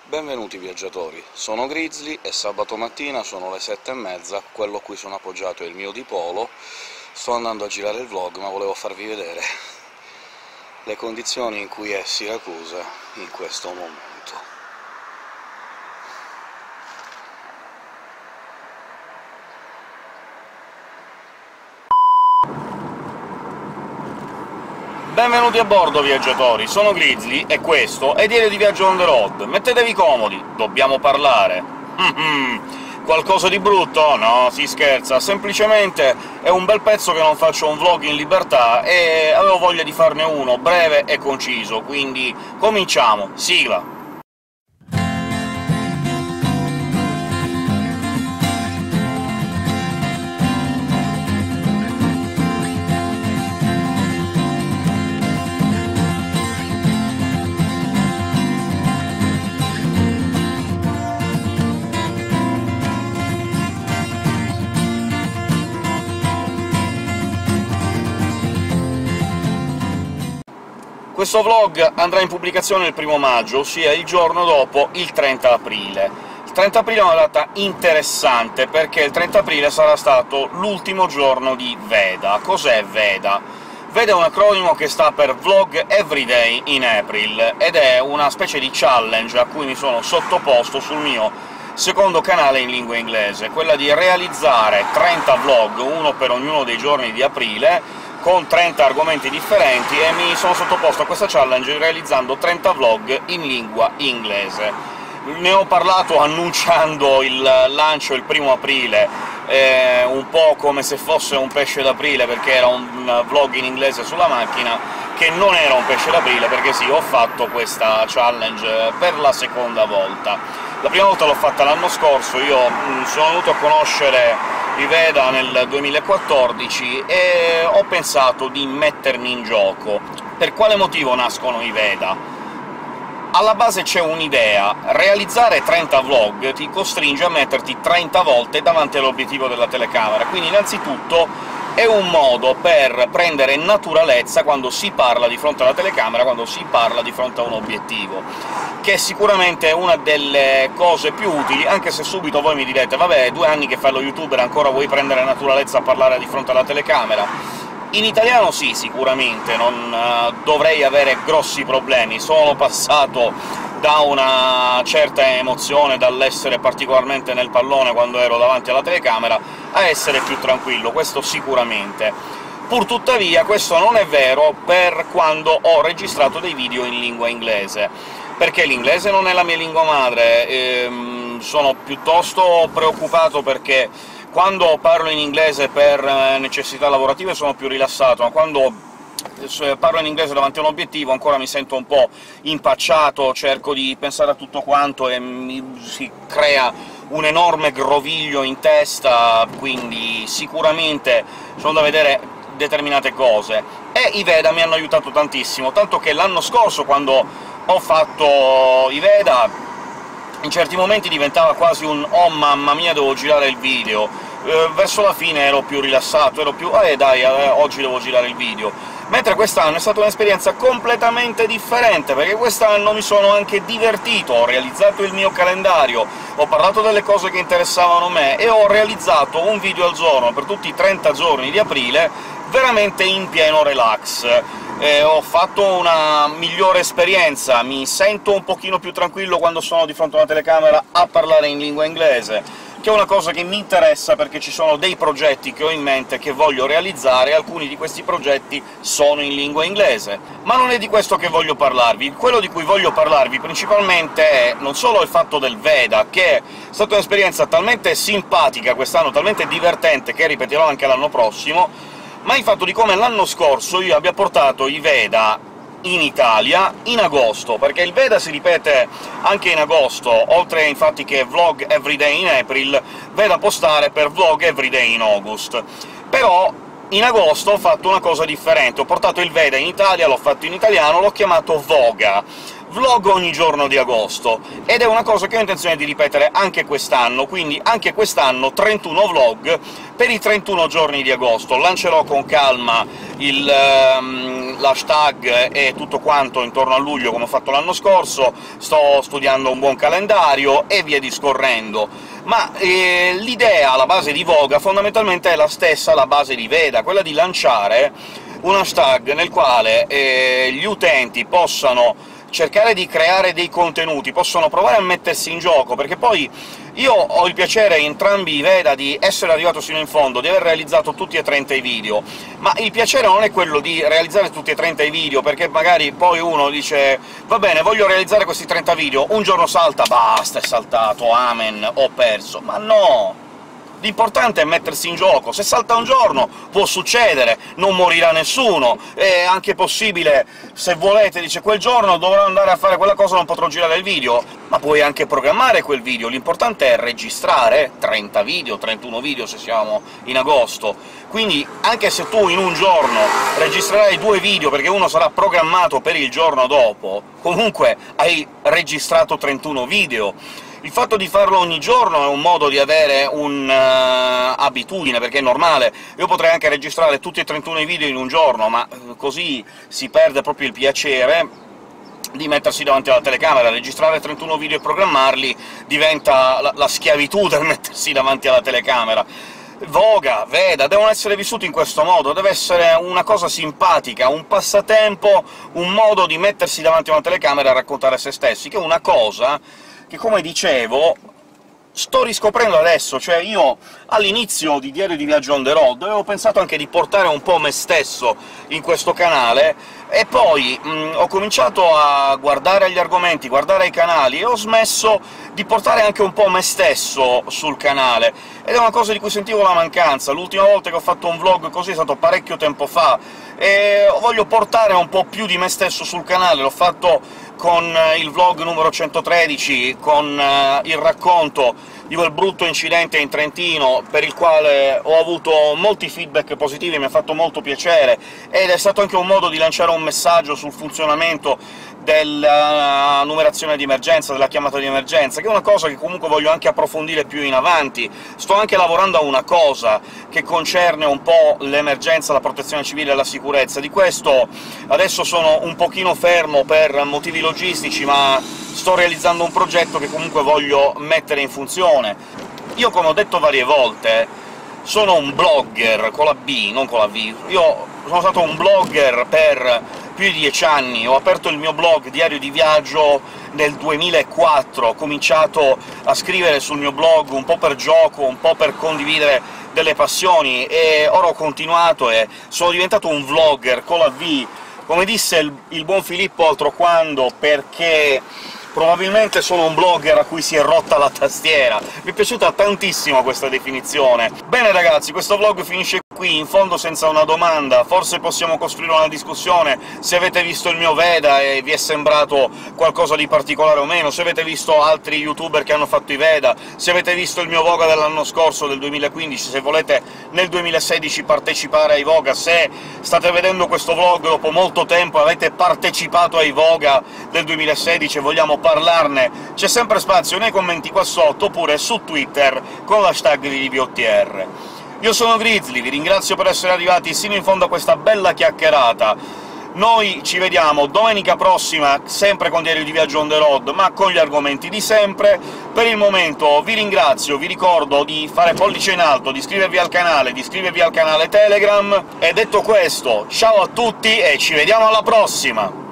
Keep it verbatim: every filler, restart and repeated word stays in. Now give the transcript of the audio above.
Benvenuti viaggiatori, sono Grizzly e sabato mattina sono le sette e mezza, quello a cui sono appoggiato è il mio dipolo. Sto andando a girare il vlog, ma volevo farvi vedere le condizioni in cui è Siracusa in questo momento. Benvenuti a bordo, viaggiatori! Sono Grizzly, e questo è Diario di Viaggio on the road. Mettetevi comodi, dobbiamo parlare. Mm-hmm. Qualcosa di brutto? No, si scherza, semplicemente è un bel pezzo che non faccio un vlog in libertà, e avevo voglia di farne uno breve e conciso, quindi cominciamo! Sigla! Questo vlog andrà in pubblicazione il primo maggio, ossia il giorno dopo il trenta aprile. Il trenta aprile è una data interessante, perché il trenta aprile sarà stato l'ultimo giorno di Veda. Cos'è Veda? Veda è un acronimo che sta per Vlog Every Day in April, ed è una specie di challenge a cui mi sono sottoposto sul mio secondo canale in lingua inglese, quella di realizzare trenta vlog, uno per ognuno dei giorni di aprile, con trenta argomenti differenti, e mi sono sottoposto a questa challenge realizzando trenta vlog in lingua inglese. Ne ho parlato annunciando il lancio il primo aprile, eh, un po' come se fosse un pesce d'aprile, perché era un vlog in inglese sulla macchina, che non era un pesce d'aprile, perché sì, ho fatto questa challenge per la seconda volta. La prima volta l'ho fatta l'anno scorso, io mh, sono venuto a conoscere i Veda nel duemilaquattordici e ho pensato di mettermi in gioco. Per quale motivo nascono i Veda? Alla base c'è un'idea: realizzare trenta vlog ti costringe a metterti trenta volte davanti all'obiettivo della telecamera, quindi innanzitutto è un modo per prendere naturalezza quando si parla di fronte alla telecamera, quando si parla di fronte a un obiettivo, che è sicuramente una delle cose più utili, anche se subito voi mi direte «Vabbè, due anni che fai lo youtuber, ancora vuoi prendere naturalezza a parlare di fronte alla telecamera?» In italiano sì, sicuramente, non uh, dovrei avere grossi problemi. Sono passato da una certa emozione, dall'essere particolarmente nel pallone quando ero davanti alla telecamera, a essere più tranquillo, questo sicuramente. Purtuttavia questo non è vero per quando ho registrato dei video in lingua inglese, perché l'inglese non è la mia lingua madre. Ehm, sono piuttosto preoccupato perché quando parlo in inglese per necessità lavorative sono più rilassato, ma quando parlo in inglese davanti a un obiettivo ancora mi sento un po' impacciato, cerco di pensare a tutto quanto e mi si crea un enorme groviglio in testa, quindi sicuramente sono da vedere determinate cose. E i Veda mi hanno aiutato tantissimo, tanto che l'anno scorso, quando ho fatto i Veda, in certi momenti diventava quasi un «oh mamma mia, devo girare il video», eh, verso la fine ero più rilassato, ero più «eh dai, eh, oggi devo girare il video», mentre quest'anno è stata un'esperienza completamente differente, perché quest'anno mi sono anche divertito, ho realizzato il mio calendario, ho parlato delle cose che interessavano me, e ho realizzato un video al giorno per tutti i trenta giorni di aprile, veramente in pieno relax. Eh, ho fatto una migliore esperienza, mi sento un pochino più tranquillo quando sono di fronte a una telecamera a parlare in lingua inglese, che è una cosa che mi interessa perché ci sono dei progetti che ho in mente che voglio realizzare, e alcuni di questi progetti sono in lingua inglese. Ma non è di questo che voglio parlarvi. Quello di cui voglio parlarvi principalmente è non solo il fatto del Veda, che è stata un'esperienza talmente simpatica quest'anno, talmente divertente, che ripeterò anche l'anno prossimo, ma il fatto di come l'anno scorso io abbia portato i Veda in Italia in agosto, perché il Veda si ripete anche in agosto, oltre infatti che Vlog Every Day in April, Veda postare per Vlog Every Day in August. Però in agosto ho fatto una cosa differente, ho portato il Veda in Italia, l'ho fatto in italiano, l'ho chiamato Voga. vlog ogni giorno di agosto, ed è una cosa che ho intenzione di ripetere anche quest'anno, quindi anche quest'anno trentuno vlog per i trentuno giorni di agosto. Lancerò con calma il, um, l'hashtag e tutto quanto intorno a luglio, come ho fatto l'anno scorso, sto studiando un buon calendario e via discorrendo. Ma eh, l'idea alla base di Voga fondamentalmente è la stessa alla base di Veda, quella di lanciare un hashtag nel quale eh, gli utenti possano cercare di creare dei contenuti, possono provare a mettersi in gioco, perché poi io ho il piacere in entrambi i Veda di essere arrivato sino in fondo, di aver realizzato tutti e trenta i video, ma il piacere non è quello di realizzare tutti e trenta i video, perché magari poi uno dice «Va bene, voglio realizzare questi trenta video», un giorno salta, basta, è saltato, amen, ho perso. Ma no! L'importante è mettersi in gioco. Se salta un giorno può succedere, non morirà nessuno, è anche possibile, se volete, dice «quel giorno dovrò andare a fare quella cosa, non potrò girare il video», ma puoi anche programmare quel video, l'importante è registrare trenta video, trentuno video se siamo in agosto. Quindi anche se tu in un giorno registrerai due video, perché uno sarà programmato per il giorno dopo, comunque hai registrato trentuno video. Il fatto di farlo ogni giorno è un modo di avere un'abitudine, uh, perché è normale. Io potrei anche registrare tutti e trentuno i video in un giorno, ma così si perde proprio il piacere di mettersi davanti alla telecamera. Registrare trentuno video e programmarli diventa la, la schiavitù del mettersi davanti alla telecamera. Voga, Veda, devono essere vissuti in questo modo, deve essere una cosa simpatica, un passatempo, un modo di mettersi davanti a una telecamera e raccontare se stessi, che è una cosa che, come dicevo, sto riscoprendo adesso. Cioè, io all'inizio di Diario di Viaggio on the road avevo pensato anche di portare un po' me stesso in questo canale, e poi mh, ho cominciato a guardare gli argomenti, guardare i canali, e ho smesso di portare anche un po' me stesso sul canale, ed è una cosa di cui sentivo la mancanza. L'ultima volta che ho fatto un vlog così è stato parecchio tempo fa, e voglio portare un po' più di me stesso sul canale. L'ho fatto con il vlog numero centotredici, con uh, il racconto di quel brutto incidente in Trentino, per il quale ho avuto molti feedback positivi, mi ha fatto molto piacere, ed è stato anche un modo di lanciare un messaggio sul funzionamento della numerazione di emergenza, della chiamata di emergenza, che è una cosa che comunque voglio anche approfondire più in avanti. Sto anche lavorando a una cosa che concerne un po' l'emergenza, la protezione civile e la sicurezza. Di questo adesso sono un pochino fermo per motivi logistici, ma sto realizzando un progetto che comunque voglio mettere in funzione. Io, come ho detto varie volte, sono un blogger con la B, non con la V. Io sono stato un blogger per più di dieci anni, ho aperto il mio blog Diario di Viaggio nel duemilaquattro, ho cominciato a scrivere sul mio blog un po' per gioco, un po' per condividere delle passioni, e ora ho continuato e sono diventato un vlogger con la V, come disse il, il buon Filippo altroquando, perché probabilmente sono un blogger a cui si è rotta la tastiera. Mi è piaciuta tantissimo questa definizione. Bene ragazzi, questo vlog finisce qui, in fondo senza una domanda. Forse possiamo costruire una discussione se avete visto il mio Veda e vi è sembrato qualcosa di particolare o meno, se avete visto altri youtuber che hanno fatto i Veda, se avete visto il mio Voga dell'anno scorso, del duemilaquindici, se volete nel duemilasedici partecipare ai Voga, se state vedendo questo vlog dopo molto tempo e avete partecipato ai Voga del duemilasedici e vogliamo parlarne, c'è sempre spazio nei commenti qua sotto, oppure su Twitter con l'hashtag di D V O T R. Io sono Grizzly, vi ringrazio per essere arrivati sino in fondo a questa bella chiacchierata. Noi ci vediamo domenica prossima, sempre con Diario di Viaggio on the road, ma con gli argomenti di sempre. Per il momento vi ringrazio, vi ricordo di fare pollice in alto, di iscrivervi al canale, di iscrivervi al canale Telegram, e detto questo, ciao a tutti e ci vediamo alla prossima!